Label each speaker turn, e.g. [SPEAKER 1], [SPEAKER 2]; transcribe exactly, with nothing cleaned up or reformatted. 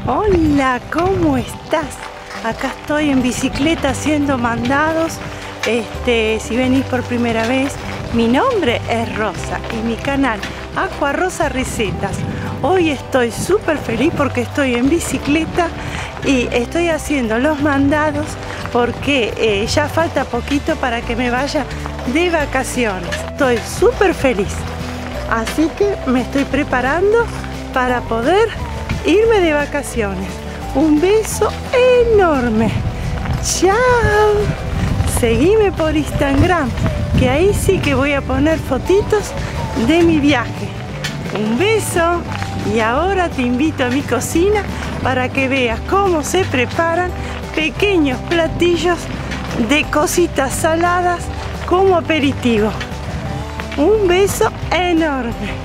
[SPEAKER 1] Hola, ¿cómo estás? Acá estoy en bicicleta haciendo mandados. Este, si venís por primera vez, mi nombre es Rosa y mi canal Aqua Rosa Recetas. Hoy estoy súper feliz porque estoy en bicicleta y estoy haciendo los mandados porque eh, ya falta poquito para que me vaya de vacaciones. Estoy súper feliz, así que me estoy preparando para poder irme de vacaciones. Un beso enorme. Chao. Seguime por Instagram, que ahí sí que voy a poner fotitos de mi viaje. Un beso. Y ahora te invito a mi cocina para que veas cómo se preparan pequeños platillos de cositas saladas como aperitivo. Un beso enorme.